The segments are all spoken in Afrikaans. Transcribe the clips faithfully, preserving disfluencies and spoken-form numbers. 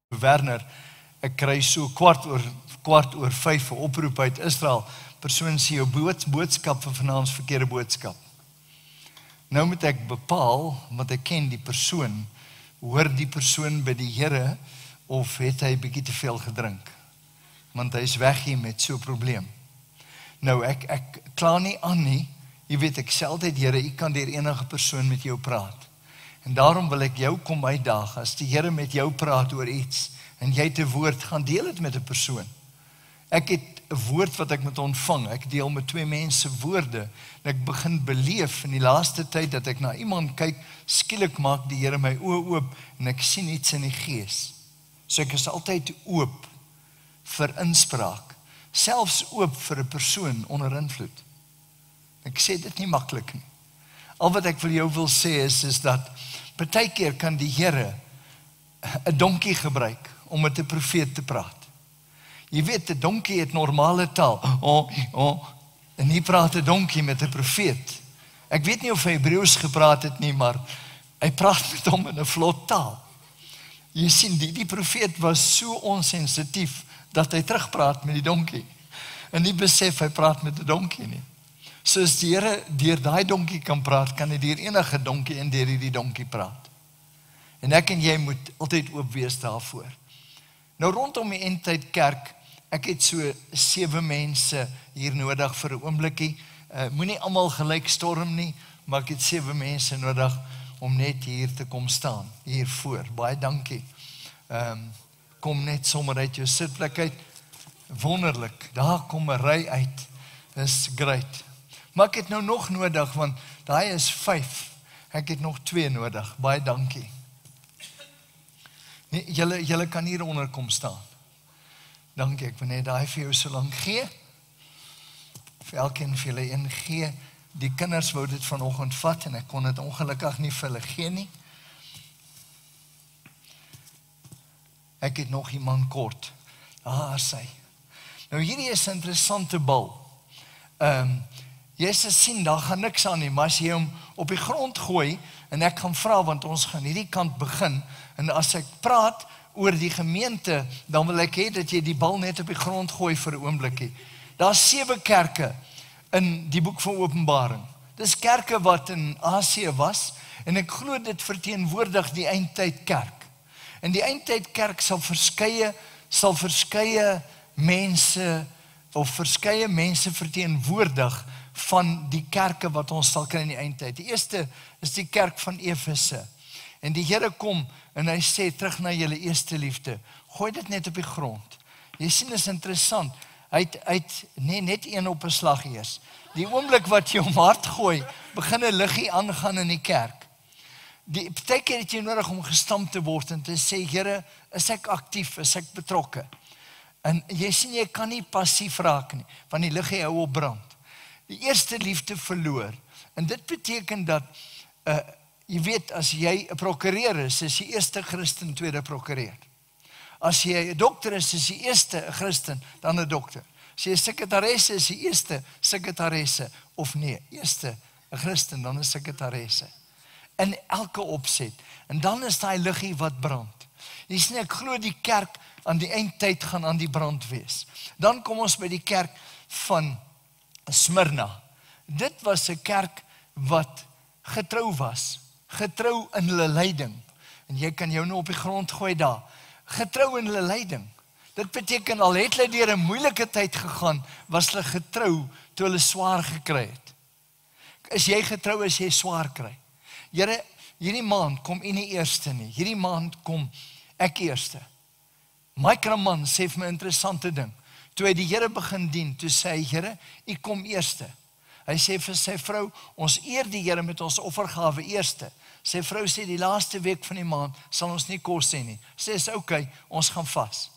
Werner, ek kry so kwart oor, kwart oor vyf 'n oproep uit Israel, persoon sê jou bood, boodskap van vanaand is verkeerde boodskap. Nou moet ek bepaal, want ek ken die persoon, hoor die persoon by die Here, of het hy bietjie te veel gedrink, want hy is weg hier met so 'n probleem. Nou, ek, ek kla nie aan nie, jy weet, ek sê altyd, Here, ek kan deur enige persoon met jou praat. En daarom wil ek jou kom uitdaag, as die Here met jou praat oor iets, en jy het 'n woord, gaan deel het met 'n persoon. Ek het 'n woord wat ek moet ontvang, ek deel met twee mense woorde, en ek begin beleef in die laaste tyd, dat ek na iemand kyk, skielik maak die Here my oë oop, en ek sien iets in die gees. So ek is altyd oop vir inspraak, selfs oop vir 'n persoon onder invloed. Ek sê dit nie maklik nie. Al wat ek vir jou wil sê is, is dat partykeer kan die Here 'n donkie gebruik om met 'n profeet te praat. Jy weet, 'n donkie het normale taal. Oh, oh, en hier praat 'n donkie met 'n profeet. Ek weet nie of hy Hebreëus gepraat het nie, maar hy praat met hom in 'n vlot taal. Jy sien, die, die profeet was so onsensitief, dat hy terugpraat met die donkie. En nie besef, hy praat met 'n donkie nie. So as die Here deur daai donkie kan praat, kan hy deur enige donkie en deur hierdie donkie praat. En ek en jy moet altyd oop wees daarvoor. Nou rondom die Eindtyd Kerk, ek het so sewe mense hier nodig vir 'n oombliekie. Uh, Moenie almal gelyk storm nie, maar ek het sewe mense nodig om net hier te kom staan, hier voor. Baie dankie. Um, kom net sommer uit jou sitplek uit. Wonderlik, daar kom 'n ry uit. Dis great. Maar ek het nou nog nodig, want daai is vyf. Ek het nog twee nodig. Baie dankie. Nee, julle, julle kan hier onder kom staan. Dankie, ek wil net daai vir jou so lank gee. Vir elkeen vir julle een gee. Die kinders wou dit vanoggend vat, en ek kon dit ongelukkig nie vir hulle gee nie. Ek het nog iemand kort. Ah, sy. Nou hierdie is 'n interessante bal. Ehm, um, jy sal sien, daar gaan niks aan nie, maar as jy hom op die grond gooi, en ek gaan vra, want ons gaan hierdie kant begin, en as ek praat oor die gemeente, dan wil ek hê dat jy die bal net op die grond gooi vir 'n oombliekie. Daar is sewe kerke in die boek van Openbaring. Dis kerke wat in Asië was, en ek glo dit verteenwoordig die Eindtyd Kerk. En die Eindtyd Kerk sal verskeie, sal verskeie mense, of verskeie mense verteenwoordig van die kerke wat ons sal kry in die eindtyd. Die eerste is die kerk van Efese. En die Here kom en hy sê terug na julle eerste liefde. Gooi dit net op die grond. Jy sien, is interessant. Hy het, hy het nee, net een op 'n slag eers. Die oomblik wat jy hom hard gooi, begin 'n liggie aangaan in die kerk. Die partykeer het jy nodig om gestamp te word en te sê, Here, is ek aktief, is ek betrokke? En jy sien, jy kan nie passief raak nie, want die liggie hou op brand. Die eerste liefde verloor. En dit beteken dat, uh, jy weet, as jy 'n prokureur is, is jy eerste Christen, tweede prokureur. As jy 'n dokter is, is jy eerste 'n Christen, dan 'n dokter. As jy 'n sekretaresse is, jy eerste sekretaresse, of nee, eerste 'n Christen, dan 'n sekretaresse. In elke opset. En dan is daai liggie wat brand. Jy sien, ek glo die kerk aan die eindtyd gaan aan die brand wees. Dan kom ons by die kerk van Smyrna. Dit was 'n kerk wat getrou was. Getrou in hulle lyding. En jy kan jou nou op die grond gooi daar. Getrou in hulle lyding. Dit beteken al het hulle deur 'n moeilike tyd gegaan, was hulle getrou toe hulle swaar gekry het. Is jy getrou as jy swaar kry? Here, hierdie maand kom u nie eerste nie. Hierdie maand kom ek eerste. Mike Raman sê vir my 'n interessante ding. Toe hy die Here begin dien, toe sê hy, Here, u kom eerste. Hy sê vir sy vrou, ons eer die Here met ons offergawe eerste. Sy vrou sê, die laaste week van die maand sal ons nie kos hê nie. Sê sy, okay, ons gaan vas.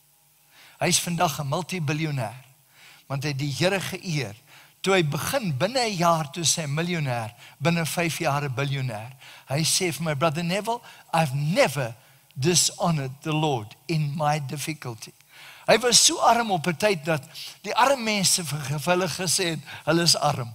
Hy is vandag 'n multibiljonair, want hy het die Here geëer. Toe hy begin, binne 'n jaar, toe sy 'n miljonair, binne vyf jaar 'n biljonair. Hy sê vir my, Brother Neville, I've never dishonored the Lord in my difficulty. Hy was so arm op 'n tyd dat die arm mense vir hulle gesê het, hulle is arm.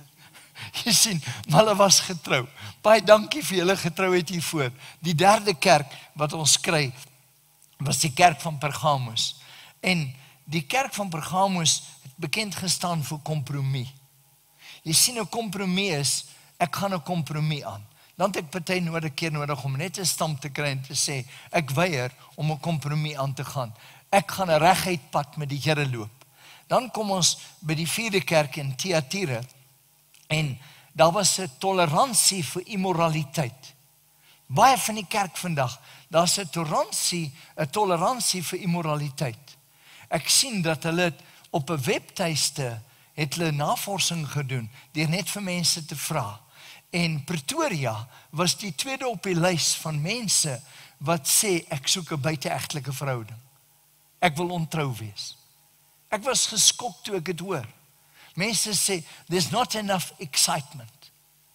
Jy sien, maar hulle was getrou. Baie dankie vir julle getrouheid hiervoor. Die derde kerk wat ons kry was die kerk van Pergamus. En die kerk van Pergamus het bekend gestaan vir kompromie. Jy sien, 'n kompromie is, ek gaan 'n kompromie aan. Dan het ek party nodig keer nodig om net 'n stamp te kry en te sê, ek weier om 'n kompromie aan te gaan. Ek gaan 'n reguit pad met die Here loop. Dan kom ons by die vierde kerk in Thyatira en daar was 'n toleransie vir immoraliteit. Baie van die kerk vandag, daar's 'n toleransie, 'n toleransie vir immoraliteit. Ek sien dat hulle op 'n webtuiste het hulle navorsing gedoen deur net vir mense te vra. En Pretoria was die tweede op die lys van mense wat sê ek soek 'n buiteegtelike verhouding. Ek wil ontrou wees. Ek was geskok toe ek dit hoor. Mense sê there's not enough excitement.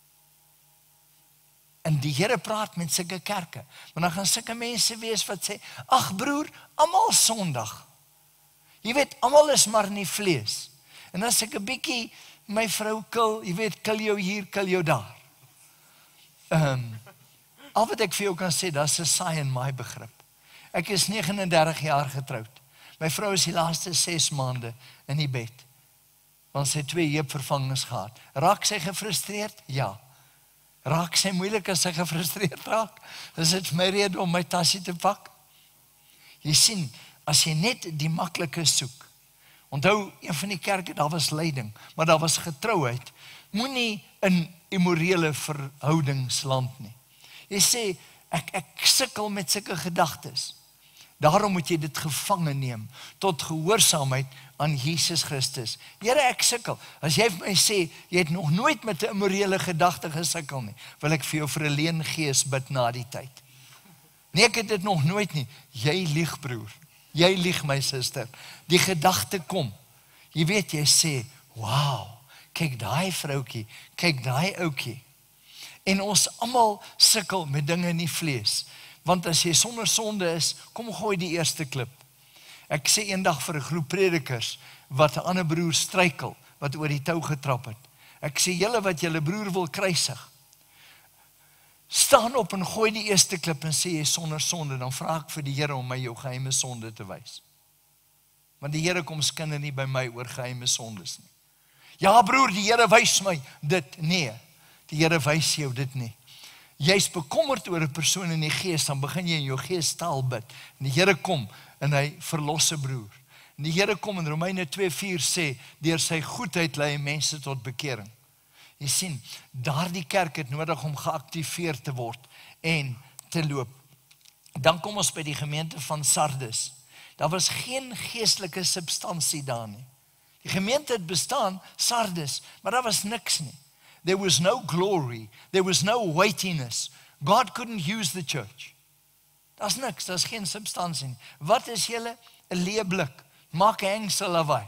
En die Here praat met sulke kerke. Maar dan gaan sulke mense wees wat sê, ag broer, almal Sondag. Jy weet, almal is maar in die vlees. En as ek 'n bietjie my vrou kil, jy weet, kil jou hier, kil jou daar. Ehm, um, al wat ek vir jou kan sê, dis 'n saai in my begrip. Ek is negenendertig en dertig jaar getroud. My vrou is die laaste ses maande in die bed. Want sy het twee heupvervangings gehad. Raak sy gefrustreerd? Ja. Raak sy moeilik as sy gefrustreerd raak? Dis dit my rede om my tassie te pak. Jy sien, as jy net die maklike soek. Onthou, een van die kerke, daar was leiding, maar daar was getrouheid. Moenie in immorele verhoudingsland nie. Jy sê, ek, ek sukkel met sulke gedagtes. Daarom moet jy dit gevange neem, tot gehoorsaamheid aan Jesus Christus. Here, ek sukkel. As jy vir my sê, jy het nog nooit met 'n immorele gedagte gesukkel nie, wil ek vir jou vir 'n leen gees bid na die tyd. Nee, ek het dit nog nooit nie. Jy lieg, broer. Jy lieg, my suster. Die gedagte kom. Jy weet, jy sê, wow, kyk daai vroukie, kyk daai oukie. En ons almal sukkel met dinge in die vlees. Want as jy sonder sonde is, kom gooi die eerste klip. Ek sê eendag vir 'n groep predikers, wat 'n ander broer struikel, wat oor die tou getrap het. Ek sê, julle wat julle broer wil kruisig, staan op en gooi die eerste klip en sê jy sonder sonde, dan vra ek vir die Here om my jou geheime sonde te wys. Want die Here kom skinder nie by my oor geheime sondes nie. Ja broer, die Here wys my dit. Nee, die Here wys jou dit nie. Jy's bekommerd oor 'n persoon in die gees, dan begin jy in jou geestaal bid. En die Here kom en hy verlos 'n broer. En die Here kom in Romeine twee vier sê, deur sy goedheid lei mense tot bekering. Jy sien, daardie kerk het nodig om geaktiveer te word en te loop. Dan kom ons by die gemeente van Sardes. Daar was geen geestelike substansie daar nie. Die gemeente het bestaan, Sardes, maar daar was niks nie. There was no glory, there was no weightiness. God couldn't use the church. Daar's niks, daar's geen substansie nie. Wat is julle? 'n leë blik. Maak 'n hengsel lawaai.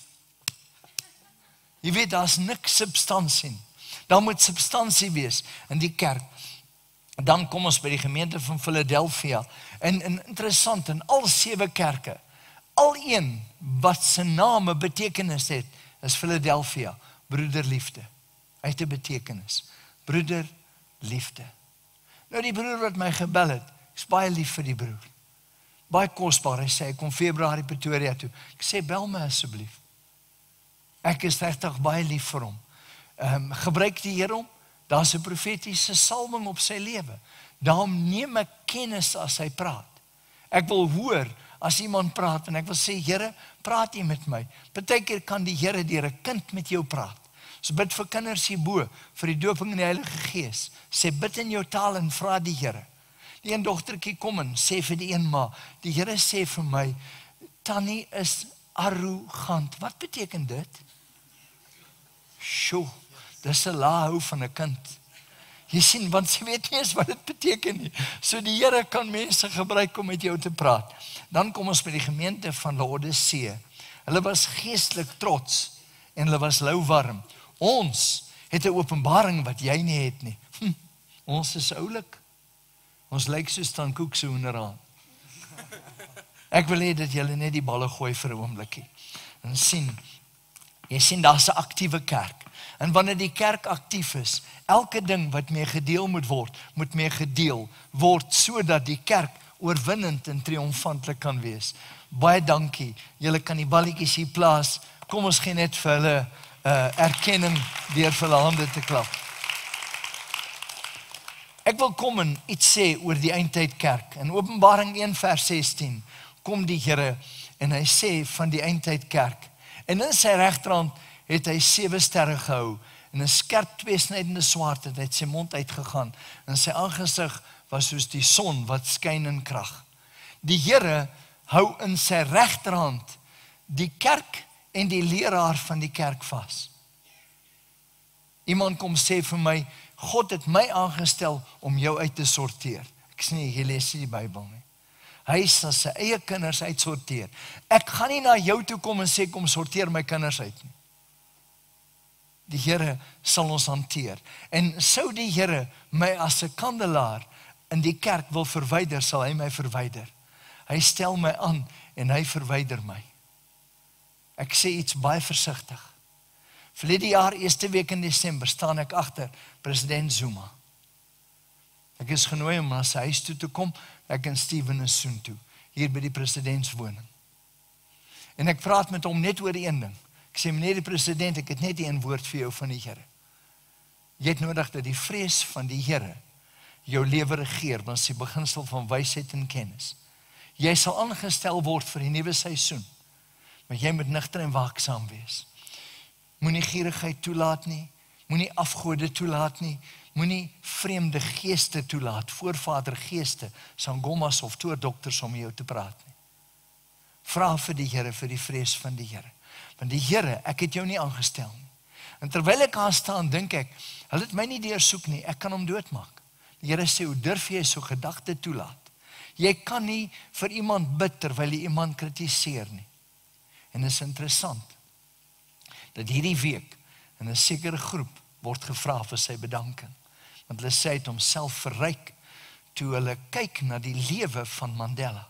Jy weet, daar's niks substansie nie. Daar moet substansie wees in die kerk. Dan kom ons by die gemeente van Philadelphia. En, en interessant, in al sewe kerke, al een wat sy name betekenis het, is Philadelphia, broederliefde. Hy het 'n betekenis. Broederliefde. Nou die broer wat my gebel het, is baie lief vir die broer. Baie kosbaar, hy sê, hy kom Februarie Pretoria toe. Ek sê, bel my asseblief. Ek is regtig baie lief vir hom. Um, gebruik die Here hom, daar's 'n profetiese salwing op sy lewe. Daarom neem ek kennis as hy praat. Ek wil hoor as iemand praat en ek wil sê, Here, praat jy met my. Partykeer kan die Here deur 'n kind met jou praat. So bid vir kinders hierbo, vir die dooping in die Heilige Gees. Sê bid in jou taal en vra die Here. Die een dogtertjie kom en sê vir die een ma, die Here sê vir my, Tannie is arrogant. Wat beteken dit? Sjoe, dis 'n lae hou van 'n kind. Jy sien, want sy weet nie eens wat dit beteken nie. So die Here kan mense gebruik om met jou te praat. Dan kom ons by die gemeente van Laodicea. Hulle was geestelik trots en hulle was louwarm. Ons het 'n openbaring wat jy nie het nie. Hm, ons is oulik. Ons lyk soos Stan Koek se hoenderhaan. Ek wil hê dat julle net die balle gooi vir 'n oombliekie. En sien, jy sien daar's 'n aktiewe kerk. En wanneer die kerk aktief is, elke ding wat mee gedeel moet word, moet mee gedeel word sodat die kerk oorwinnend en triomfantlik kan wees. Baie dankie, julle kan die balletjies hier plaas, kom ons gee net vir hulle uh, erkenning deur vir hulle hande te klap. Ek wil kom en iets sê oor die eindtyd kerk. In Openbaring een vers sestien kom die Here en hy sê van die eindtyd kerk. En in sy regterhand het hy sewe sterre gehou en 'n skerp tweesnydende swaard het uit sy mond uitgegaan en sy aangesig was soos die son wat skyn in krag. Die Here hou in sy regterhand die kerk en die leraar van die kerk vas. Iemand kom sê vir my, God het my aangestel om jou uit te sorteer. Ek sê nie, jy lees nie die Bybel nie. Hy sal sy eie kinders uitsorteer. Ek gaan nie na jou toe kom en sê, kom sorteer my kinders uit nie. Die Here sal ons hanteer. En sou die Here my as 'n kandelaar in die kerk wil verwyder, sal hy my verwyder. Hy stel my aan en hy verwyder my. Ek sê iets baie versigtig. Verlede jaar, eerste week in Desember, staan ek agter president Zuma. Ek is genooi om na sy huis toe te kom, ek en Steven is soen toe, hier by die presidentswoning. En ek praat met hom net oor die een ding. Ek sê, meneer die president, ek het net die een woord vir jou van die Here. Jy het nodig dat die vrees van die Here jou lewe regeer, want is die beginsel van wysheid en kennis. Jy sal aangestel word vir die nuwe seisoen, maar jy moet nigter en waaksaam wees. Moenie gierigheid toelaat nie, moenie afgode toelaat nie, moenie vreemde geeste toelaat, voorvader geeste, sangomas of toordokters om jou te praat nie. Vra vir die Here, vir die vrees van die Here. Want die Here, ek het jou nie aangestel nie. En terwyl ek aan staan, dink ek, hulle het my nie deursoek nie, ek kan hom doodmaak. Die Here sê, hoe durf jy so gedagte toelaat? Jy kan nie vir iemand bid terwyl jy iemand kritiseer nie. En dit is interessant, dat hierdie week in 'n sekere groep word gevra vir sy bedanking. Want hulle sê het homself verryk toe hulle kyk na die lewe van Mandela.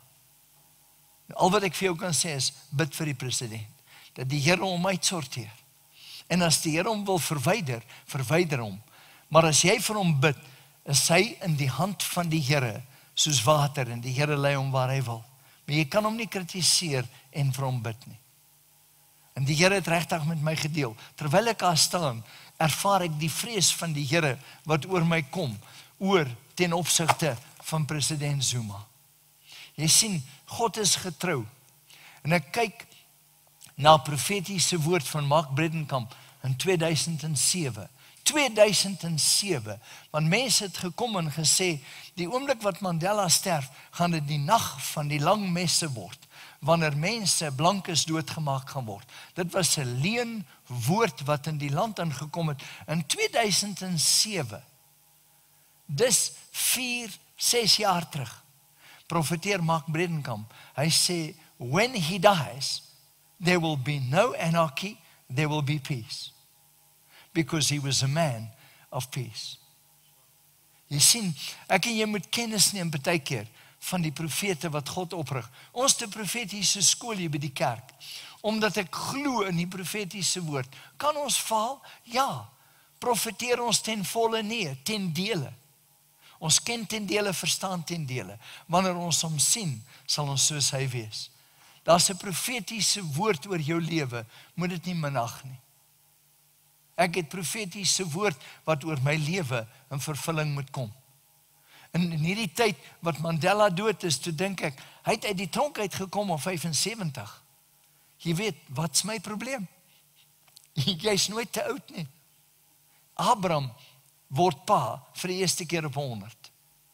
Al wat ek vir jou kan sê is, bid vir die president, dat die Here hom uitsorteer. En as die Here hom wil verwyder, verwyder hom. Maar as jy vir hom bid, is hy in die hand van die Here, soos water, en die Here lei hom waar hy wil. Maar jy kan hom nie kritiseer en vir hom bid nie. En die Here het regtig met my gedeel. Terwyl ek daar staan, ervaar ek die vrees van die Here wat oor my kom, oor ten opsigte van president Zuma. Jy sien, God is getrou. En ek kyk na profetiese woord van Mark Bredenkamp in twee duisend sewe. twee duisend sewe, want mense het gekom en gesê, die oomblik wat Mandela sterf, gaan dit die nag van die lang messe word, wanneer mense blankes doodgemaak gaan word. Dit was 'n leuen woord wat in die land ingekom het, in twee duisend sewe. Dis vier, ses jaar terug. Profeteer Mark Bredenkamp, hy sê, when he dies, there will be no anarchy, there will be peace. Because he was a man of peace. Jy sien, ek en jy moet kennis neem baie keer van die profete wat God oprig. Ons te profetiese skool hier by die kerk, omdat ek glo in die profetiese woord. Kan ons faal? Ja. Profeteer ons ten volle? Nee, ten dele. Ons ken ten dele, verstaan ten dele. Wanneer ons hom sien, sal ons soos hy wees. Daar's 'n profetiese woord oor jou lewe, moet dit nie minag nie. Ek het profetiese woord wat oor my lewe in vervulling moet kom. En in hierdie tyd wat Mandela dood is, toe dink ek, hy het uit die tronk uitgekom op vyfensewentig. Jy weet, wat's my probleem? Jy's nooit te oud nie. Abraham word pa vir die eerste keer op honderd.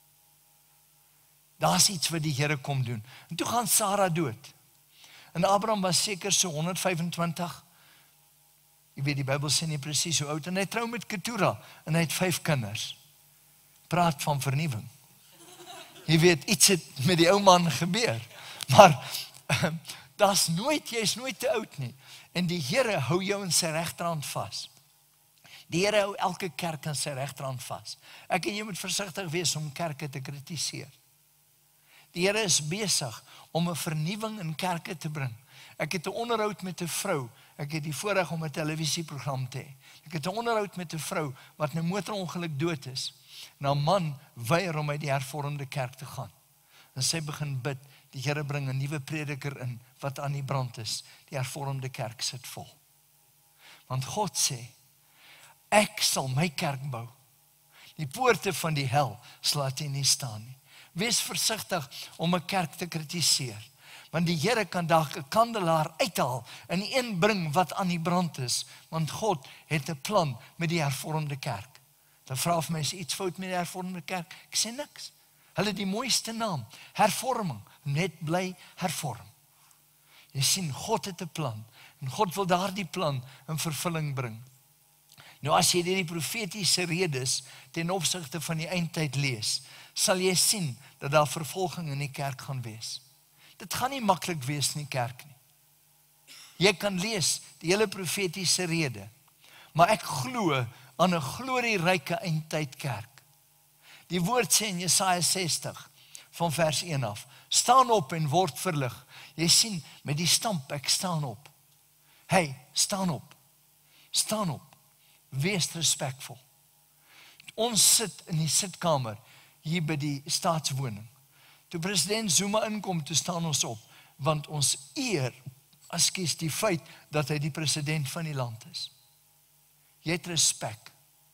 Daar's iets wat die Here kom doen. En toe gaan Sarah dood. En Abraham was seker so honderd vyfentwintig. Jy weet, die Bybel sê nie presies hoe oud, en hy trou met Keturah, en hy het vyf kinders. Praat van vernuwing. Jy weet, iets het met die ou man gebeur. Maar, daar's nooit, jy is nooit te oud nie. En die Here hou jou in sy regterhand vas. Die Here hou elke kerk in sy regterhand vas. Ek en jy moet versigtig wees om kerke te kritiseer. Die Here is besig om 'n vernuwing in kerke te bring. Ek het 'n onderhoud met 'n vrou. Ek het die voorreg om 'n televisieprogram te hê. Ek het 'n onderhoud met 'n vrou wat in 'n motorongeluk dood is. En haar man weier om uit die hervormde kerk te gaan. En sy begin bid, die Here bring 'n nuwe prediker in, wat aan die brand is. Die hervormde kerk sit vol. Want God sê, ek sal my kerk bou. Die poorte van die hel sal dit nie staan nie. Wees versigtig om 'n kerk te kritiseer. Want die Here kan dalk 'n kandelaar uithaal en een bring wat aan die brand is. Want God het 'n plan met die hervormde kerk. Dan vra of mense iets fout met die hervormde kerk. Ek sê niks. Hulle het die mooiste naam, hervorming, net bly hervorm. Jy sien, God het 'n plan en God wil daardie plan in vervulling bring. Nou as jy die profetiese redes ten opsigte van die eindtyd lees, sal jy sien dat daar vervolging in die kerk gaan wees. Dit gaan nie maklik wees in die kerk nie. Jy kan lees die hele profetiese rede, maar ek glo aan 'n glorieryke eindtyd kerk. Die woord sê in Jesaja sestig van vers een af, staan op en word verlig. Jy sien, met die stamp, ek staan op. Hey, staan op. Staan op. Wees respekvol. Ons sit in die sitkamer hier by die staatswoning. Toe president Zuma inkom, toe staan ons op, want ons eer, askies die feit dat hy die president van die land is. Jy het respek.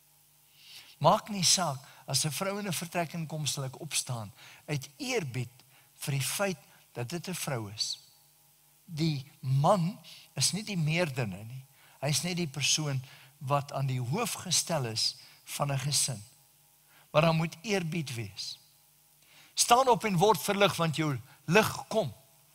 Maak nie saak, as 'n vrou in 'n vertrek inkom, sal ek opstaan, uit eerbied vir die feit dat dit 'n vrou is. Die man is nie die meerdere nie, hy is net die persoon wat aan die hoof gestel is van 'n gesin. Maar dan moet eerbied wees. Staan op en word verlig, want jou lig kom.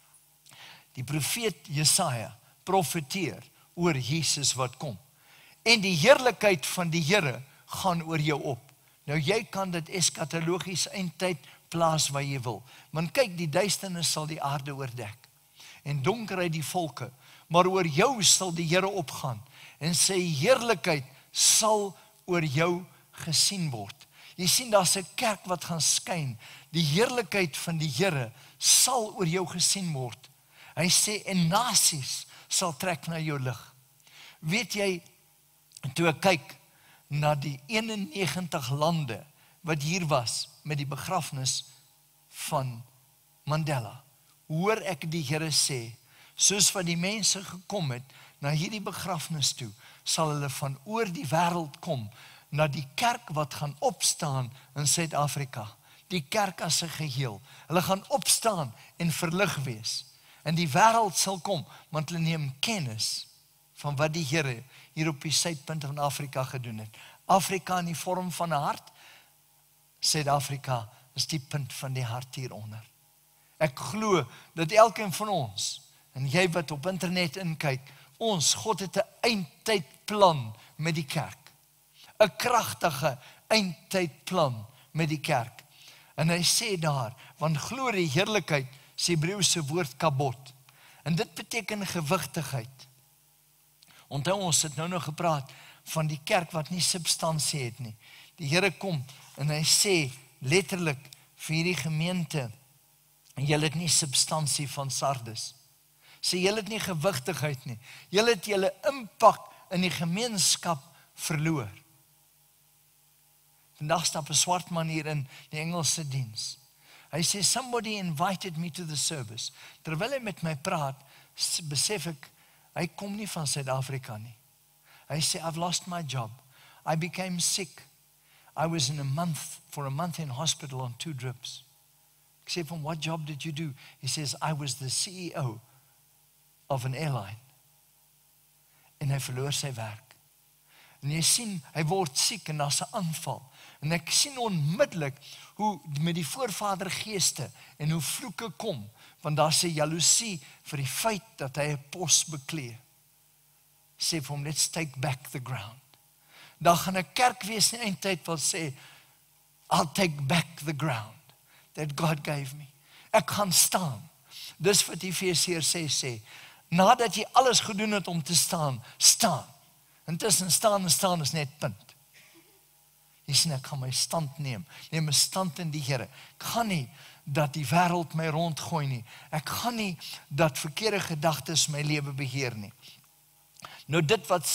Die profeet Jesaja profeteer oor Jesus wat kom. En die heerlikheid van die Here gaan oor jou op. Nou jy kan dit eskatologies eindtyd plaas waar jy wil. Want kyk, die duisternis sal die aarde oordek. En donkerheid die volke. Maar oor jou sal die Here opgaan. En sy heerlikheid sal oor jou gesien word. Jy sien, daar's 'n kerk wat gaan skyn. Die heerlikheid van die Here sal oor jou gesien word. Hy sê, en nasies sal trek na jou lig. Weet jy, toe ek kyk na die eenennegentig lande wat hier was met die begrafnis van Mandela, hoor ek die Here sê, soos wat die mense gekom het na hierdie begrafnis toe, sal hulle van oor die wêreld kom na die kerk wat gaan opstaan in Suid-Afrika. Die kerk as 'n geheel. Hulle gaan opstaan en verlig wees. En die wêreld sal kom, want hulle neem kennis van wat die Here hier op die suidpunt van Afrika gedoen het. Afrika in die vorm van 'n hart, Suid-Afrika is die punt van die hart hieronder. Ek glo dat elkeen van ons, en jy wat op internet inkyk, ons, God het 'n eindtydplan met die kerk. 'n Kragtige eindtydplan met die kerk. En hy sê daar, want glorie, heerlikheid, is die Hebreëse woord kabot. En dit beteken gewigtigheid. Onthou, ons het nou nog gepraat van die kerk wat nie substansie het nie. Die Here kom en hy sê letterlik vir hierdie gemeente, en julle het nie substansie van Sardes. Sê julle het nie gewigtigheid nie. Julle het julle impak in die gemeenskap verloor. Vandag stap 'n swart man hier in die Engelse diens. Hy sê, somebody invited me to the service. Terwyl hy met my praat, besef ek, hy kom nie van Suid-Afrika nie. Hy sê, I've lost my job. I became sick. I was in a month, for a month in hospital on two drips. Ek sê, from what job did you do? He says, I was the C E O of an airline. En hy verloor sy werk. En jy sien, hy word siek en daar's 'n aanval. En ek sien onmiddellik hoe met die voorvadergeeste en hoe vloeke kom, want daar's 'n jaloesie vir die feit dat hy 'n pos beklee. Sê vir hom, let's take back the ground. Dan gaan 'n kerk wees in die eindtyd wat sê, I'll take back the ground that God gave me. Ek gaan staan. Dis wat Efesiërs sê sê, nadat jy alles gedoen het om te staan, staan. Intussen staan en staan is net punt. Jy sien, ek gaan my stand neem. Neem 'n stand in die Here. Ek gaan nie dat die wêreld my rondgooi nie. Ek gaan nie dat verkeerde gedagtes my lewe beheer nie. Nou dit wat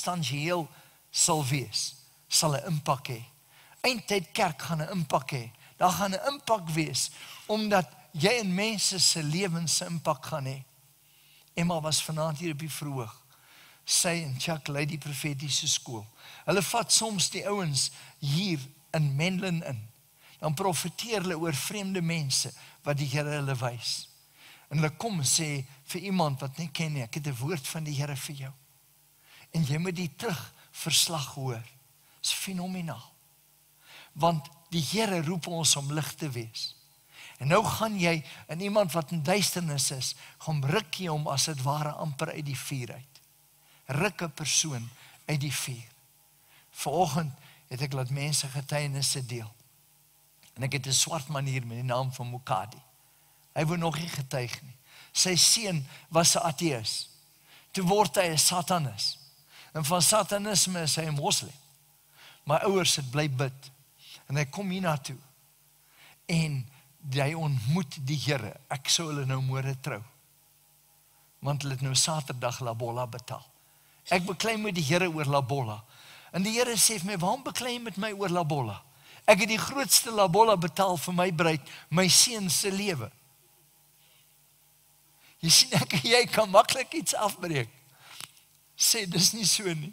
substansieel sal wees, sal 'n impak hê. Eindtyd kerk gaan 'n impak hê. Daar gaan 'n impak wees, omdat jy in mense se lewens se impak gaan hê. Emma was vanaand hier op die verhoog. Sy en Chuck lei die profetiese skool. Hulle vat soms die ouens hier in Menlyn in. Dan profeteer hulle oor vreemde mense wat die Here hulle wys. En hulle kom sê vir iemand wat nie ken nie, ek het 'n woord van die Here vir jou. En jy moet die terug verslag hoor. Dis fenomenaal. Want die Here roep ons om lig te wees. En nou gaan jy in iemand wat in duisternis is, gaan ruk jy hom as dit ware amper uit die vuur uit. Ruk 'n persoon uit die vuur. Vanoggend het ek laat mense getuienisse deel. En ek het 'n swart man hier met die naam van Mokadi. Hy wou nog nie getuig nie. Sy seun was 'n ateïs. Toe word hy 'n satanis. En van satanisme is hy 'n moslim. My ouers het bly bid. En hy kom hiernatoe. En hy ontmoet die Here. Ek sou hulle nou môre trou. Want hulle het nou Saterdag Labolla betaal. Ek beklei met die Here oor Labolla. En die Here sê vir my, waarom beklei jy met my oor Labolla? Ek het die grootste Labolla betaal vir my bruid, my seun se lewe. Jy sien, ek en jy kan maklik iets afbreek. Sê, dis nie so nie.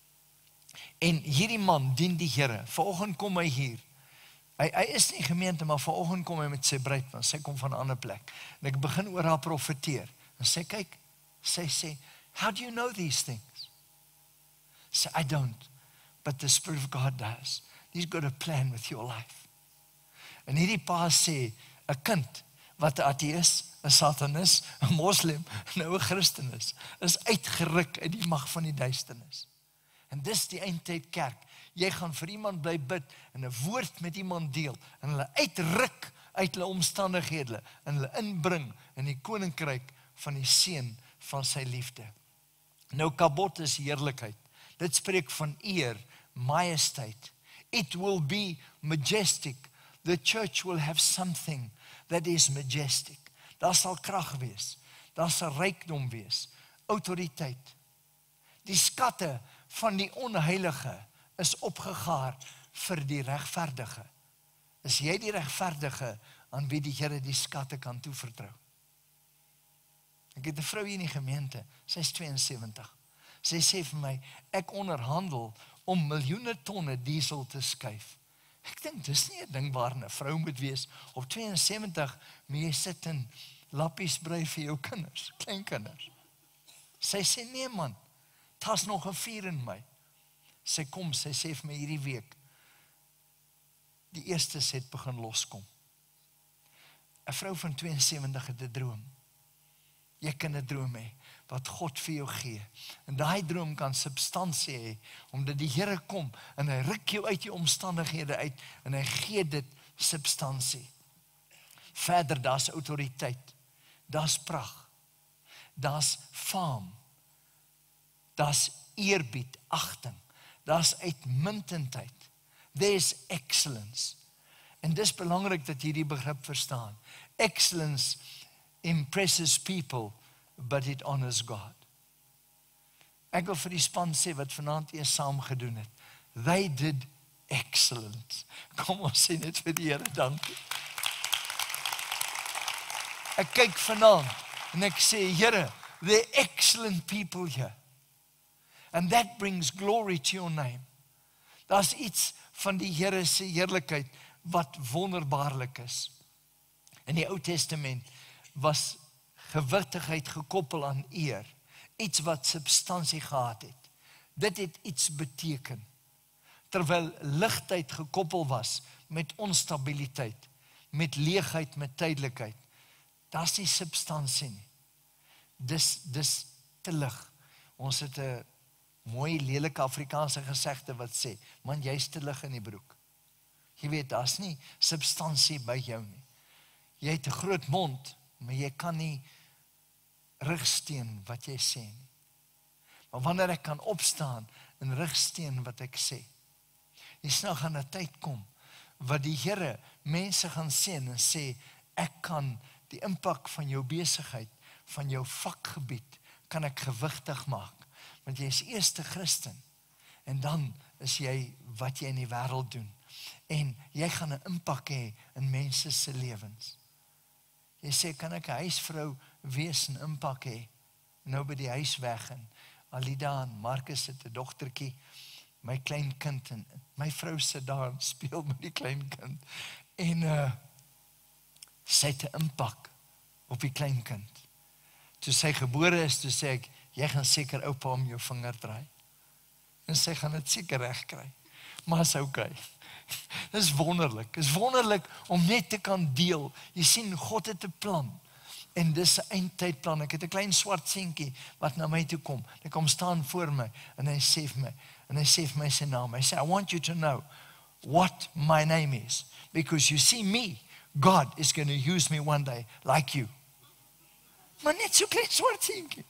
En hierdie man dien die Here. Vanoggend kom hy hier. Hy, hy is nie gemeente, maar vanoggend kom hy met sy bruid, want sy kom van 'n ander plek. En ek begin oor haar profeteer. En sê, kyk, sy sê, how do you know these things? Sê, I don't, but the Spirit of God does. He's got a plan with your life. En hierdie pa sê, 'n kind wat 'n ateïs, 'n satanis, 'n moslim, nou 'n Christen is, is uitgeruk uit die mag van die duisternis. En dis die eindtyd kerk. Jy gaan vir iemand bly bid en 'n woord met iemand deel en hulle uitruk uit hulle omstandighede en hulle inbring in die koninkryk van die seun van sy liefde. Nou kabot is heerlikheid. Dit spreek van eer, majesteit. It will be majestic. The church will have something that is majestic. Daar sal krag wees. Daar sal rykdom wees. Autoriteit. Die skatte van die onheilige is opgegaar vir die regverdige. Is jy die regverdige aan wie die Here die skatte kan toevertrou? Ek het 'n vrou hier in die gemeente, sy is twee en sewentig. Sy sê vir my, ek onderhandel om miljoene tonne diesel te skuif. Ek dink, dis nie 'n ding waar 'n vrou moet wees. Op twee en sewentig moet jy sit en lappies brei vir jou kinders, kleinkinders. Sy sê, nee man, daar's nog 'n vuur in my. Sy kom, sy sê vir my hierdie week, die eerste set begin loskom. 'n Vrou van twee en sewentig het 'n droom. Jy kan 'n droom hê wat God vir jou gee. En daai droom kan substansie hê, omdat die Here kom en hy ruk jou uit die omstandighede uit en hy gee dit substansie. Verder, daar's autoriteit, daar's pragt, daar's faam, daar's eerbied, agting, daar's uitmuntendheid, there's excellence. En dis belangrik dat jy die begrip verstaan. Excellence impresses people, but it honors God. Ek wil vir die span sê wat vanaand eers saam gedoen het. They did excellent. Kom ons sê net vir die Here dankie. Ek kyk vanaand en ek sê, Here, they're excellent people here. And that brings glory to your name. Daar's iets van die Here se heerlikheid wat wonderbaarlik is. In die Ou Testament was gewigtigheid gekoppel aan eer. Iets wat substansie gehad het. Dit het iets beteken. Terwyl ligtheid gekoppel was met onstabiliteit, met leegheid, met tydelikheid. Daar's nie substansie nie. Dis, dis te lig. Ons het 'n mooi lelike Afrikaanse gesegde wat sê, man, jy's te lig in die broek. Jy weet, daar's nie substansie by jou nie. Jy het 'n groot mond, maar jy kan nie rigsteen wat jy sê nie. Maar wanneer ek kan opstaan en rigsteen wat ek sê, jy snel gaan 'n tyd kom, wat die Here mense gaan sien en sê, ek kan die impak van jou besigheid, van jou vakgebied, kan ek gewigtig maak. Want jy is eerste Christen, en dan is jy wat jy in die wêreld doen. En jy gaan 'n impak hê in mense se lewens. Jy sê, kan ek 'n huisvrou wees en impak hê? Nou by die huis weg en Alida en Marcus het 'n dogtertjie, my klein kind, en my vrou sit daar en speel met die klein kind. En uh, sy het 'n impak op die klein kind. Toe sy gebore is, toe sê ek, jy gaan seker oupa om jou vinger draai. En sy gaan dit seker reg kry. Maar is okay. Dit is wonderlik. Dit is wonderlik om net te kan deel. Jy sien, God het 'n plan. En dis 'n eindtydplan. Ek het 'n klein swart seentjie wat na my toe kom. Hy kom staan voor my en hy sê vir my, en hy sê vir my sy naam. Hy sê, I want you to know what my name is. Because you see me, God is going to use me one day like you. Maar net so klein swart seentjie.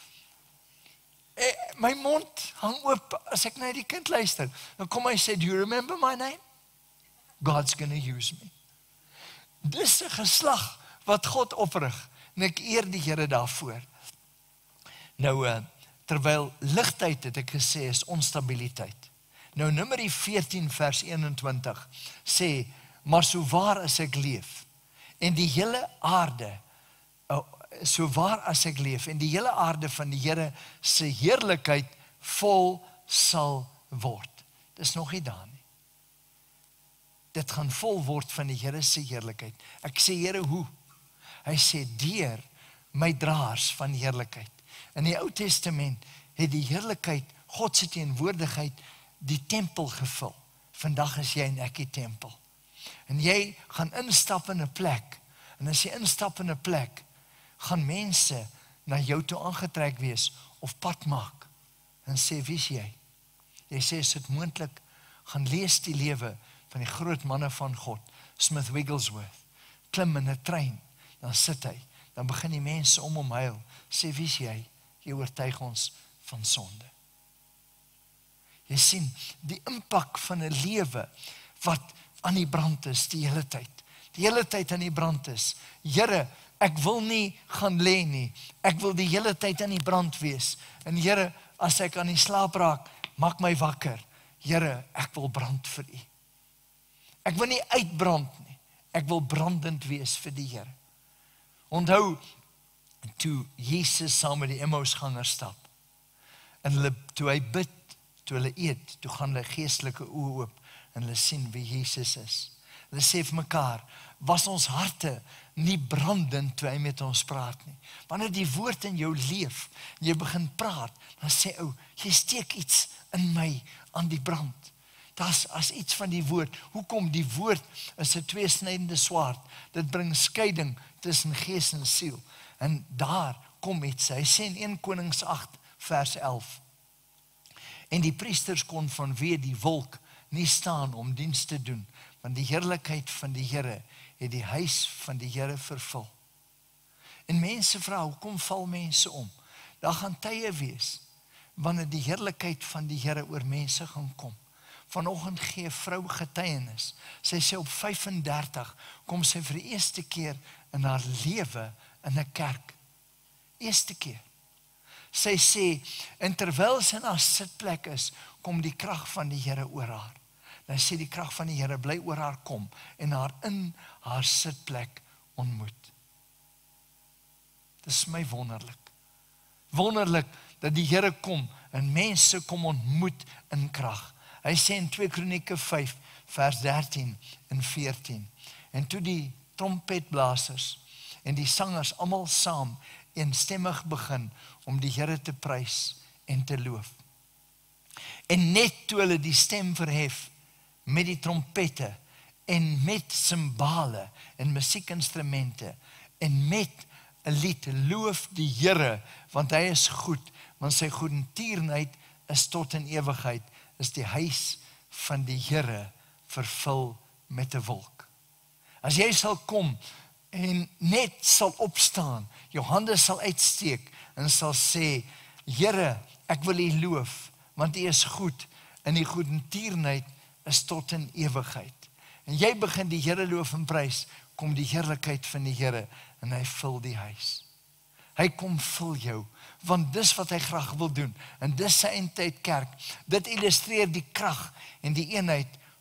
Eh, my mond hang oop as ek na die kind luister. Dan kom hy sê, do you remember my name? God's going to use me. Dis 'n geslag wat God oprig. En ek eer die Here daarvoor. Nou, uh, terwyl ligtheid het ek gesê is onstabiliteit. Nou, Numeri veertien vers eenentwintig sê, maar so waar as ek leef, en die hele aarde, uh, so waar as ek leef, en die hele aarde van die Here se heerlikheid vol sal word. Dis nog nie daar nie. Dit gaan vol word van die Here se heerlikheid. Ek sê, Here, hoe? Hy sê, deur my draers van heerlikheid. In die Ou Testament het die heerlikheid, God se teenwoordigheid, die tempel gevul. Vandag is jy en ek die tempel. En jy gaan instap in 'n plek, en as jy instap in 'n plek, gaan mense na jou toe aangetrek wees, of pad maak, en sê, wie is jy? Jy sê, is dit moontlik, gaan lees die lewe van die groot manne van God, Smith Wigglesworth, klim in 'n trein, dan sit hy, dan begin die mense om hom huil, sê, wie is jy? Jy oortuig ons van sonde. Jy sien, die impak van 'n lewe, wat aan die brand is, die hele tyd, die hele tyd aan die brand is, Here, ek wil nie gaan lê nie, ek wil die hele tyd aan die brand wees, en Here, as ek aan die slaap raak, maak my wakker, Here, ek wil brand vir U. Ek wil nie uitbrand nie, ek wil brandend wees vir die Here. Onthou, toe Jesus saam met die Emmausgangers stap, en hulle, toe hy bid, toe hulle eet, toe gaan hulle geestelike oë oop, en hulle sien wie Jesus is. Hulle sê vir mekaar, was ons harte nie brandend toe hy met ons praat nie. Wanneer die woord in jou leef, en jy begin praat, dan sê ou, jy steek iets in my aan die brand. Das as iets van die woord. Hoekom? Die woord is 'n tweesnydende swaard. Dit bring skeiding tussen gees en siel. En daar kom iets. Hy sê in Eerste Konings agt vers elf. En die priesters kon vanweë die wolk nie staan om diens te doen, want die heerlikheid van die Here het die huis van die Here vervul. En mense vra, hoekom val mense om? Daar gaan tye wees wanneer die heerlikheid van die Here oor mense gaan kom. Vanoggend gee 'n vrou getuienis. Sy sê op vyf en dertig kom sy vir die eerste keer in haar lewe in 'n kerk. Eerste keer. Sy sê, en terwyl sy in haar sitplek is, kom die krag van die Here oor haar. Dan sê die krag van die Here bly oor haar kom en haar in haar sitplek ontmoet. Dis my wonderlik. Wonderlik dat die Here kom en mense kom ontmoet in krag. Hy sê in twee Kronieke vyf vers dertien en veertien. En toe die trompetblasers en die sangers almal saam eenstemmig begin om die Here te prys en te loof. En net toe hulle die stem verhef met die trompette en met simbale en musiekinstrumente en met 'n lied, loof die Here, want hy is goed, want sy goedertierenheid is tot in ewigheid, is die huis van die Here vervul met 'n wolk. As jy sal kom en net sal opstaan, jou hande sal uitsteek en sal sê, Here, ek wil U loof, want U is goed en U goedertierenheid is tot in ewigheid. En jy begin die Here loof en prys, kom die heerlikheid van die Here en hy vul die huis. Hy kom vul jou, want dis wat hy graag wil doen. En dis sy eindtyd kerk. Dit illustreer die krag en die eenheid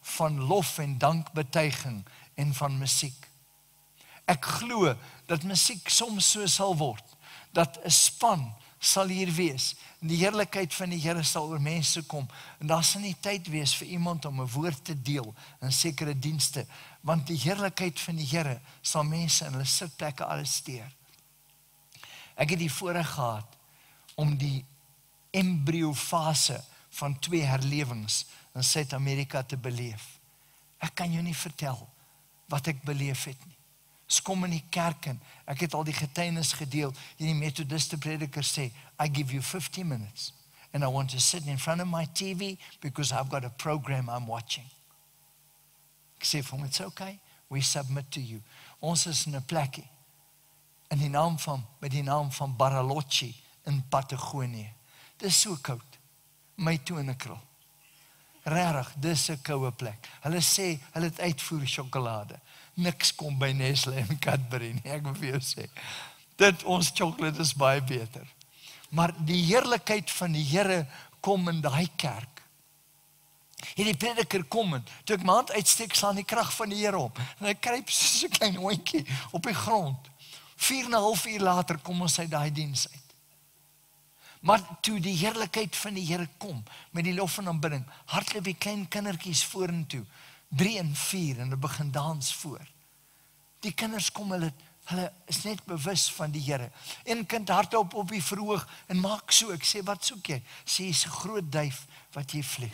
van lof en dankbetuiging en van musiek. Ek glo dat musiek soms so sal word, dat 'n span sal hier wees, en die heerlikheid van die Here sal oor mense kom, en daar sal nie tyd wees vir iemand om 'n woord te deel in sekere dienste, want die heerlikheid van die Here sal mense in hulle sitplekke arresteer. Ek het die voorreg gehad om die embryofase van twee herlewings in Suid-Amerika te beleef. Ek kan jou nie vertel wat ek beleef het nie. Ons kom in die kerk in, ek het al die getuienis gedeel, die methodiste prediker sê, I give you fifty minutes, and I want to sit in front of my T V, because I've got a program I'm watching. Ek sê vir hom, it's okay, we submit to you. Ons is in 'n plekkie, in die naam van, met die naam van Bariloche in Patagonië. Dis so koud, my tone krul. Regtig, dis 'n koue plek. Hulle sê, hulle het uitvoer sjokolade. Niks kom by Nestle en Cadbury nie, ek wil vir jou sê. Dit, ons chocolate is baie beter. Maar die heerlikheid van die Here kom in daai kerk. Hierdie prediker kom in, toe ek my hand uitsteek, slaan die krag van die Here op. En hy kruip soos 'n klein hondjie op die grond. Vier en 'n half uur later kom ons uit daai diens uit. Maar toe die heerlikheid van die Here kom, met die lof en aanbidding, hardloop die klein kindertjies vorentoe, drie en vier, en hulle begin dans voor. Die kinders kom, hulle, hulle is net bewus van die Here. Een kind hardloop op die verhoog, en maak so, ek sê, wat soek jy? Sê, jy's 'n groot duif, wat jy vlieg.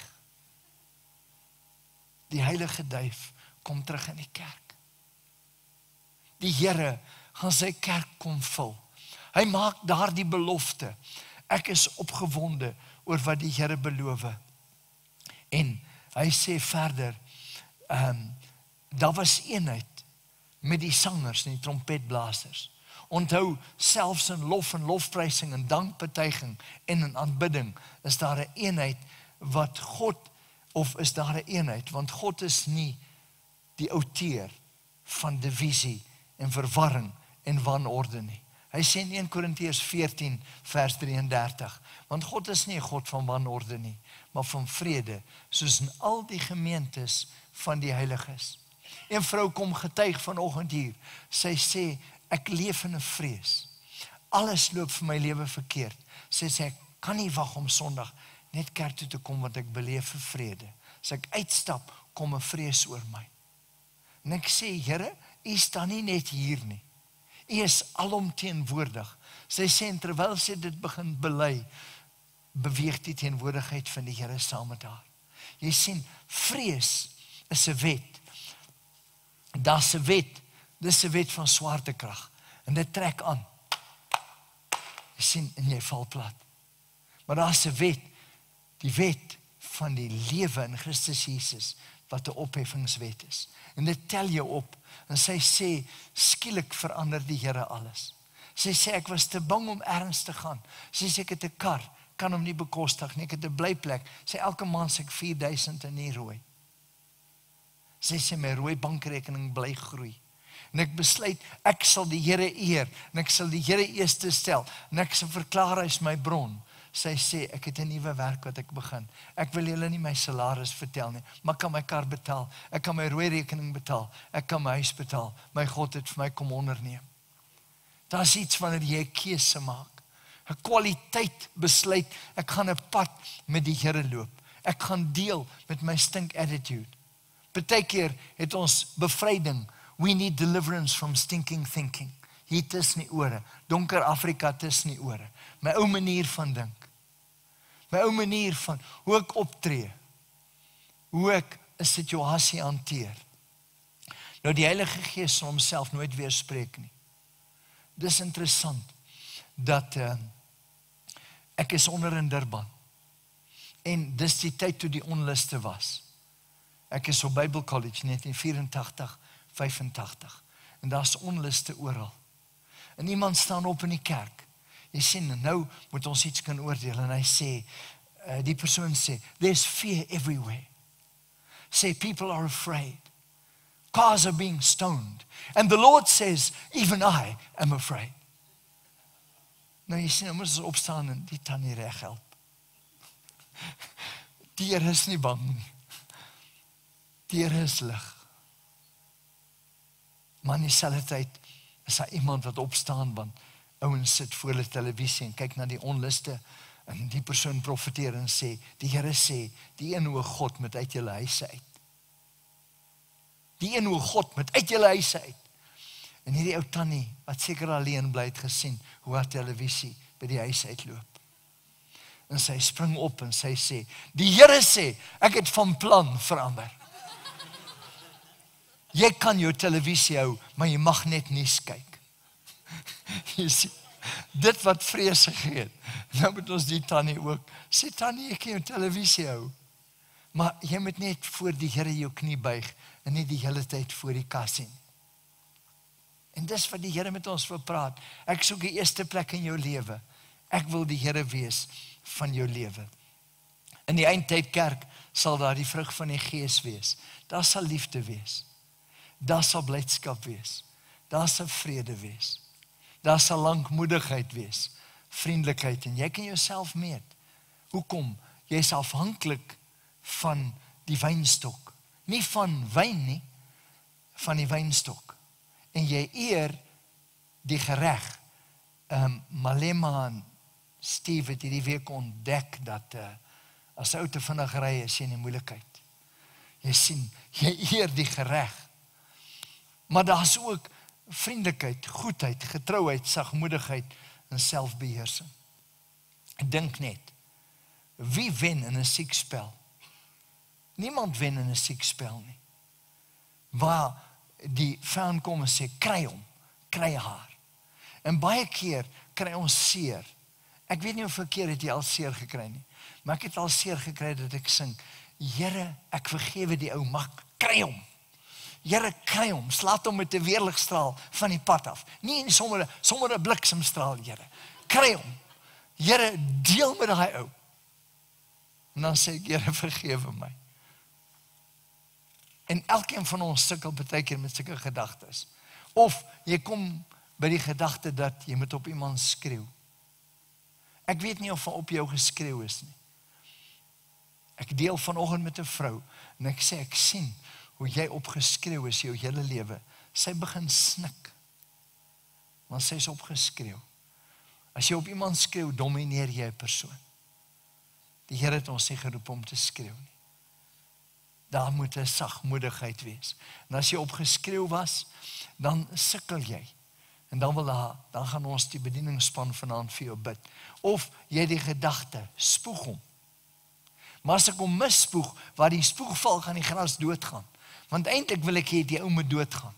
Die heilige duif, kom terug in die kerk. Die Here, gaan sy kerk kom vul. Hy maak daar die belofte. Ek is opgewonde oor wat die Here beloof. En hy sê verder, um, daar was eenheid met die sangers en die trompetblasers. Onthou, selfs in lof en lofprysing en dankbetuiging en in aanbidding, is daar 'n eenheid wat God, of is daar 'n eenheid, want God is nie die outeur van divisie en verwarring en wanorde nie. Hy sê in Eerste Korintiërs veertien vers drieëndertig, want God is nie 'n God van wanorde nie, maar van vrede, soos in al die gemeentes van die heiliges. Een vrou kom getuig vanoggend hier, sy sê, ek leef in 'n vrees. Alles loop vir my lewe verkeerd. Sy sê, ek kan nie wag om Sondag net kerk toe te kom, want ek beleef vir vrede. As ek uitstap, kom 'n vrees oor my. En ek sê, Here, U staan nie net hier nie. U is alomteenwoordig. Sy sê, en terwyl sy dit begin bely, beweeg die teenwoordigheid van die Here saam met haar. Jy sien, vrees is 'n wet. Daar's 'n wet, dis 'n wet van swaartekrag. En dit trek aan. Jy sien, en jy val plat. Maar daar's 'n wet, die wet van die lewe in Christus Jesus, wat 'n opheffingswet is. En dit tel jou op. En sy sê, skielik verander die Here alles. Sy sê, ek was te bang om ergens te gaan. Sy sê, ek het 'n kar, kan hom nie bekostig nie, ek het 'n blyplek. Sy elke maand sê ek vier duisend in die rooi. Sy sê, my rooi bankrekening bly groei. En ek besluit, ek sal die Here eer, en ek sal die Here eerste stel, en ek sal verklaar hy is my bron. Sy sê, ek het 'n nuwe werk wat ek begin. Ek wil julle nie my salaris vertel nie, maar ek kan my kar betaal, ek kan my rooi rekening betaal, ek kan my huis betaal. My God het vir my kom onderneem. Daar's iets wanneer jy 'n keuse maak. 'n Kwaliteit besluit, ek gaan 'n pad met die Here loop. Ek gaan deel met my stink attitude. Partykeer het ons bevryding. We need deliverance from stinking thinking. Hier tussen die ore, donker Afrika tussen die ore. My ou manier van dink. My ou manier van hoe ek optree. Hoe ek 'n situasie hanteer. Nou die Heilige Gees sal homself nooit weerspreek nie. Dis interessant dat uh, ek is onder in Durban. En dis die tyd toe die onluste was. Ek is op Bible College negentien vyfentagtig, vyfentagtig. En daar's onluste oral. En iemand staan op in die kerk. Jy sien, nou moet ons iets kan oordeel. En hy sê, uh, die persoon sê, there's fear everywhere. Say, people are afraid. Cars are being stoned. And the Lord says, even I am afraid. Nou jy sien, nou moet ons opstaan en die tannie reg help. Die Here is nie bang nie. Die Here is lig. Maar in dieselfde tyd is daar iemand wat opstaan, want ouens sit voor die televisie en kyk na die onluste, en die persoon profeteer en sê, die Here sê, die eenhoë God moet uit julle huise uit. Die eenhoë God moet uit julle huise uit. En hierdie ou tannie, wat seker alleen bly, het gesien hoe haar televisie by die huis uitloop. En sy spring op en sy sê, die Here sê, ek het van plan verander. Jy kan jou televisie hou, maar jy mag net nuus kyk. Jy sien, dit wat vrees gegee het. Nou moet ons die tannie ook, sê tannie, ek kan jou televisie hou, maar jy moet net voor die Here jou knie buig, en nie die hele tyd voor die kas sien. En dis wat die Here met ons wil praat. Ek soek die eerste plek in jou lewe. Ek wil die Here wees van jou lewe. In die eindtyd kerk sal daar die vrug van die Gees wees. Daar sal liefde wees. Daar sal blydskap wees. Daar sal vrede wees. Daar sal lankmoedigheid wees. Vriendelikheid. En jy kan jouself meet. Hoekom? Jy is afhanklik van die wynstok. Nie van wyn nie, van die wynstok. En jy eer die gereg. Um, Malema en Steve het hierdie week ontdek dat uh, as ou te vinnig ry is jy in die moeilikheid. Jy sien, jy eer die gereg. Maar daar is ook vriendelikheid, goedheid, getrouheid, sagmoedigheid en selfbeheersing. Ek dink net, wie wen in 'n siekspel? Niemand wen in 'n siekspel nie. Waar die vyand kom en sê, kry hom, kry haar. En baie keer kry ons seer. Ek weet nie of vir keer het jy al seer gekry nie, maar ek het al seer gekry dat ek sing, Here, ek vergewe die ou, maar kry hom. Here, kry hom, slaat hom met 'n weerligstraal van die pad af. Nie in sommer, sommer 'n bliksemstraal, Here. Kry hom. Here, deel met daai ou. En dan sê ek, Here, vergewe my. En elkeen van ons sukkel baie keer met sulke gedagtes. Of jy kom by die gedagte dat jy moet op iemand skreeu. Ek weet nie of op jou geskreeu is nie. Ek deel vanoggend met 'n vrou en ek sê ek sien hoe jy opgeskreeu is jou hele lewe. Sy begin snik. Want sy is opgeskreeu. As jy op iemand skreeu, domineer jy 'n persoon. Die Here het ons nie geroep om te skreeu nie. Daar moet 'n sagmoedigheid wees. En as jy opgeskreeu was, dan sukkel jy. En dan wil daar, dan gaan ons die bedieningsspan vanaand vir jou bid. Of jy die gedagte, spoeg hom. Maar as ek hom misspoeg, waar die spoeg val, gaan die gras doodgaan. Want eintlik wil ek hê die ou moet doodgaan.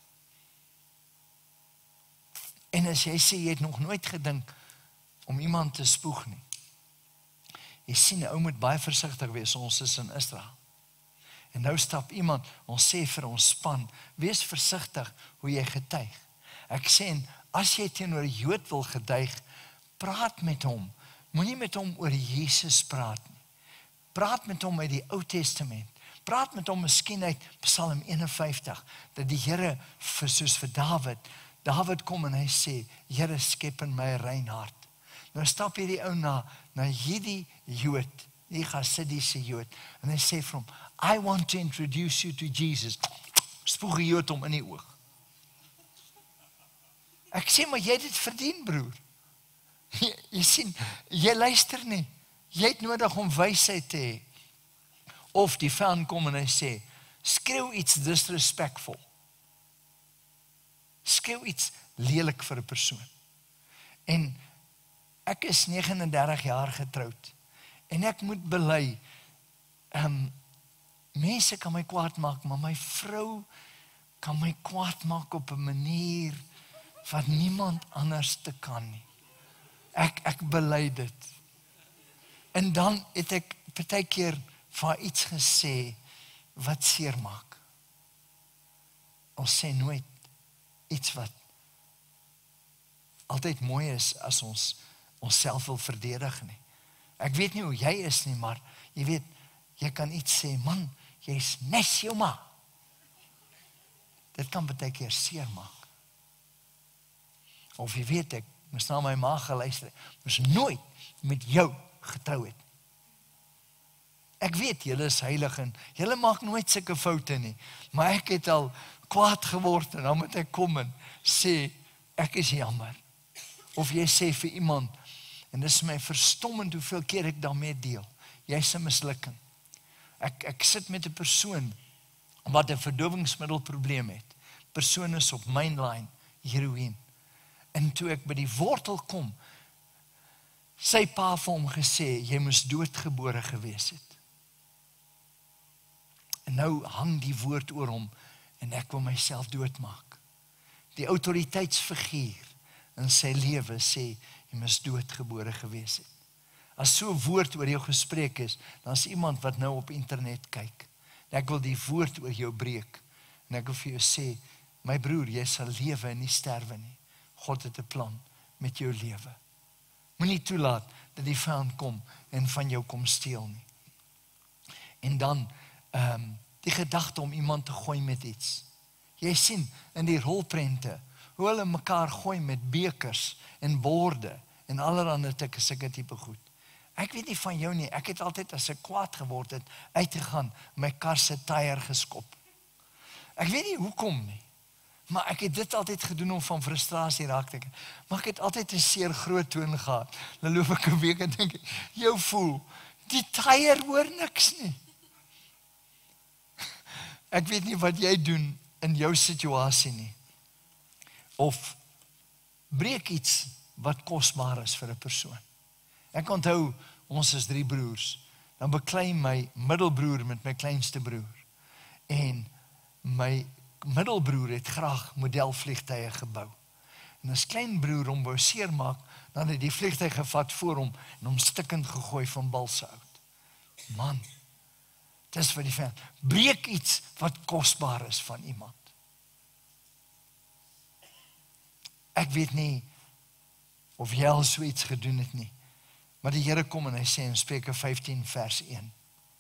En as jy sê, jy het nog nooit gedink om iemand te spoeg nie. Jy sien, die ou moet baie versigtig wees, ons is in Israel. En nou stap iemand, ons sê vir ons span, wees versigtig hoe jy getuig. Ek sê, as jy teenoor 'n Jood wil getuig, praat met hom. Moenie met hom oor Jesus praat nie. Praat met hom uit die Ou Testament. Praat met hom miskien uit Psalm eenenvyftig, dat die Here, vir, soos vir Dawid, Dawid kom en hy sê, Here, skep in my 'n rein hart. Nou stap hierdie ou na, na hierdie Jood, die Chassidiese Jood, en hy sê vir hom, I want to introduce you to Jesus. Spoeg die Jood hom in die oog. Ek sê, maar jy het dit verdien, broer. Jy, jy sien, jy luister nie. Jy het nodig om wysheid te hê. Of die vyand kom en hy sê, skreeu iets disrespectful. Skreeu iets lelik vir 'n persoon. En ek is negenendertig jaar getroud. En ek moet bely, um, mense kan my kwaad maak, maar my vrou kan my kwaad maak op 'n manier wat niemand anders te kan nie. Ek, ek bely dit. En dan het ek baie keer vir iets gesê wat seer maak. Ons sê nooit iets wat altyd mooi is as ons onsself wil verdedig nie. Ek weet nie hoe jy is nie, maar jy weet, jy kan iets sê, man, jy's nes jou ma. Dit kan baie keer seer maak. Of jy weet, ek moes na my ma geluister, moes nooit met jou getrou het. Ek weet julle is heilig en julle maak nooit sulke foute nie, maar ek het al kwaad geword en dan moet ek kom en sê, ek is jammer. Of jy sê vir iemand, en dis my verstommend hoeveel keer ek daarmee deel, jy is 'n mislukking. Ek, ek sit met 'n persoon wat 'n verdowingsmiddelprobleem het. Persoon is op mainline, heroïne. En toe ek by die wortel kom, sy pa vir hom gesê, jy moes doodgebore gewees het. En nou hang die woord oor hom, en ek wil myself doodmaak. Die autoriteitsfiguur in sy lewe sê, jy moes doodgebore gewees het. As so 'n woord oor jou gespreek is, dan is iemand wat nou op internet kyk. En ek wil die woord oor jou breek. En ek wil vir jou sê, my broer, jy sal lewe en nie sterwe nie. God het 'n plan met jou lewe. Moenie toelaat dat die vyand kom en van jou kom steel nie. En dan, um, die gedagte om iemand te gooi met iets. Jy sien in die rolprente, hoe hulle mekaar gooi met bekers en borde en allerhande tikke sulke tipe goed. Ek weet nie van jou nie, ek het altyd as ek kwaad geword het, uitgegaan, my kar se tyre geskop. Ek weet nie hoekom nie, maar ek het dit altyd gedoen om van frustrasie raak te kry. Maar ek het altyd 'n seer groot toon gehad. Dan loop ek 'n week en dink, jou voel, die tyre hoor niks nie. Ek weet nie wat jy doen in jou situasie nie. Of breek iets wat kosbaar is vir 'n persoon. Ek onthou, ons is drie broers. Dan beklei my middelbroer met my kleinste broer. En my middelbroer het graag modelvliegtuie gebou. En as kleinbroer hom wou seermaak, dan het die vliegtuig gevat voor hom en hom stikkend gegooi van balsehout. Man, dis vir die vyand. Breek iets wat kosbaar is van iemand. Ek weet nie of jy al so iets gedoen het nie. Maar die Here kom en hy sê in Spreuke vyftien vers een.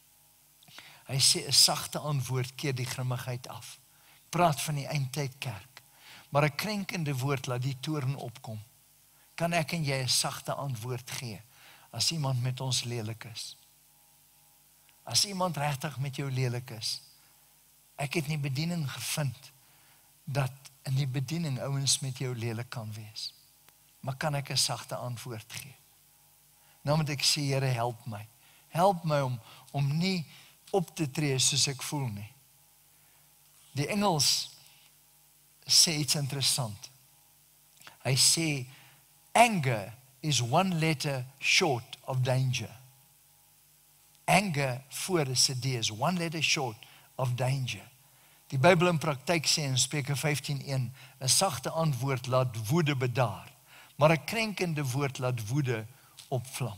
Hy sê 'n sagte antwoord keer die grimmigheid af. Praat van die eindtyd kerk. Maar 'n krenkende woord laat die toorn opkom. Kan ek en jy 'n sagte antwoord gee as iemand met ons lelik is? As iemand regtig met jou lelik is. Ek het in die bediening gevind dat in die bediening ouens met jou lelik kan wees. Maar kan ek 'n sagte antwoord gee? Nou moet ek sê, Here, help my. Help my om, om nie op te tree soos ek voel nie. Die Engels sê iets interessant. Hy sê, anger is one letter short of danger. Anger voor is 'n D, is one letter short of danger. Die Bybel in praktyk sê in Spreuke vyftien een, 'n sagte antwoord laat woede bedaar, maar 'n krenkende woord laat woede opvlam.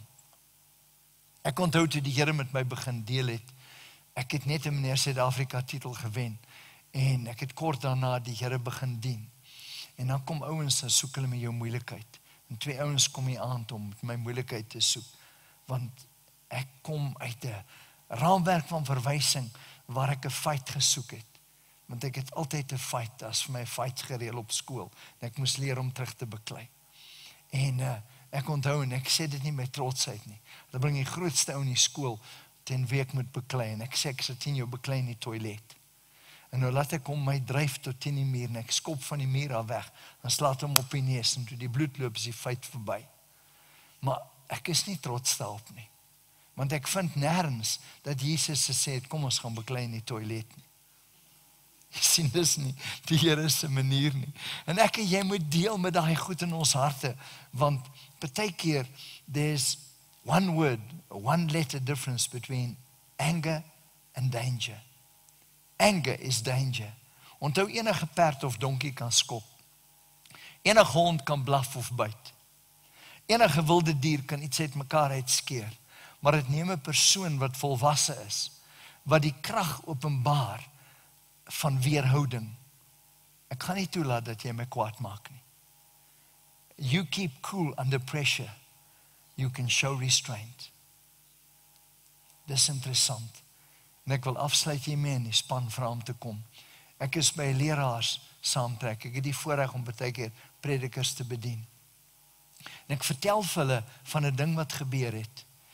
Ek onthou toe die Here met my begin deel het, ek het net 'n meneer Suid-Afrika titel gewen, en ek het kort daarna die Here begin dien. En dan kom ouens en soek hulle met jou moeilikheid. En twee ouens kom hier aan om met my moeilikheid te soek, want ek kom uit 'n raamwerk van verwysing waar ek 'n fight gesoek het. Want ek het altyd 'n fight, as vir my fights gereël op skool, en ek moes leer om terug te beklei. En uh, ek onthou, en ek sê dit nie met trotsheid nie, hulle bring die grootste ou in die skool ten week moet beklei, en ek sê ek sal teen jou beklei in die toilet. En nou laat ek hom my dryf tot teen die muur, en ek skop van die muur af weg, en slaat hom op die neus, en toe die bloed loop is die feit verby. Maar ek is nie trots daarop nie, want ek vind nêrens dat Jesus gesê het, kom ons gaan beklei in die toilet nie. Jy sien, dis nie die Here se manier nie. En ek en jy moet deel met daai goed in ons harte, want partykeer there's one word, one letter difference between anger and danger. Anger is danger. Onthou, enige perd of donkie kan skop. Enige hond kan blaf of byt. Enige wilde dier kan iets uit mekaar uitskeer. Maar dit neem 'n persoon wat volwasse is, wat die krag openbaar van weerhouding. Ek gaan nie toelaat dat jy my kwaad maak nie. You keep cool under pressure. You can show restraint. Dis interessant. En ek wil afsluit hiermee en die span vra om te kom. Ek is by leraars saamtrek. Ek het die voorreg om baie keer predikers te bedien. En ek vertel vir hulle van 'n ding wat gebeur het.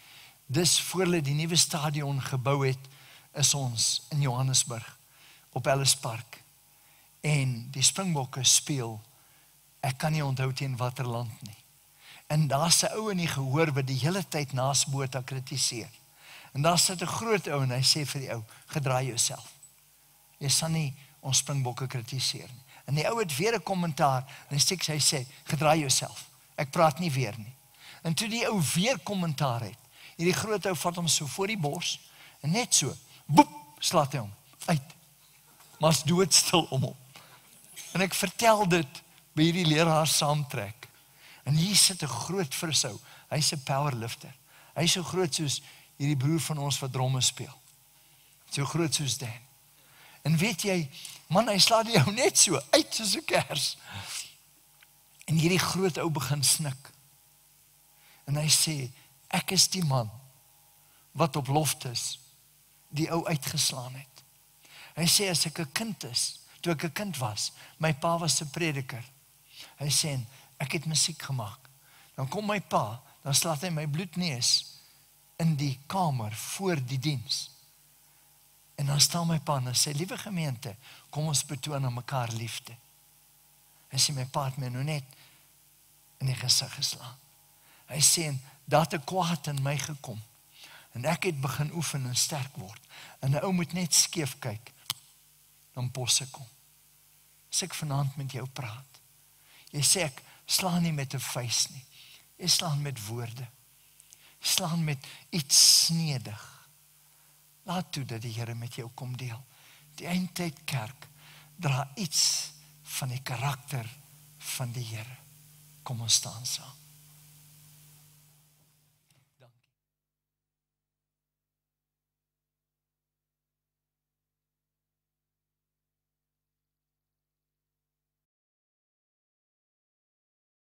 Dis voor hulle die nuwe stadion gebou het, is ons in Johannesburg, op Ellis Park. En die Springbokke speel, ek kan nie onthou teen watter land nie. En daar's 'n ou in die gehoor wat die hele tyd naas Botha kritiseer. En daar sit 'n groot ou en hy sê vir die ou, gedraai jouself. Jy sal nie ons Springbokke kritiseer nie. En die ou het weer 'n kommentaar, en hy sê, hy sê, gedraai jouself. Ek praat nie weer nie. En toe die ou weer kommentaar het, hierdie groot ou vat hom so voor die bors, en net so, boep, slaat hy hom uit. Maar is doodstil om hom. En ek vertel dit by hierdie leraar saamtrek. En hier sit 'n groot vrou, hy's 'n powerlifter. Hy's so groot soos hierdie broer van ons wat dromme speel. So groot soos Dan. En weet jy, man, hy slaat die ou net so uit soos 'n kers. En hierdie groot ou begin snik. En hy sê, ek is die man wat op loftes die ou uitgeslaan het. Hy sê, as ek 'n kind is, toe ek 'n kind was, my pa was 'n prediker. Hy sê, ek het musiek gemaak. Dan kom my pa, dan slaat hy my bloedneus in die kamer voor die diens. En dan staan my pa en dan sê, liewe gemeente, kom ons betoon aan mekaar liefde. Hy sê, my pa het my nou net in die gesig geslaan. Hy sê, daar het 'n kwaad in my gekom. En ek het begin oefen en sterk word. En 'n ou moet net skeef kyk, dan posse kom. As ek vanaand met jou praat, jy sê ek slaan nie met 'n vuis nie, jy slaan met woorde, jy slaan met iets snedig. Laat toe dat die Here met jou kom deel. Die eindtyd kerk dra iets van die karakter van die Here. Kom ons staan saam.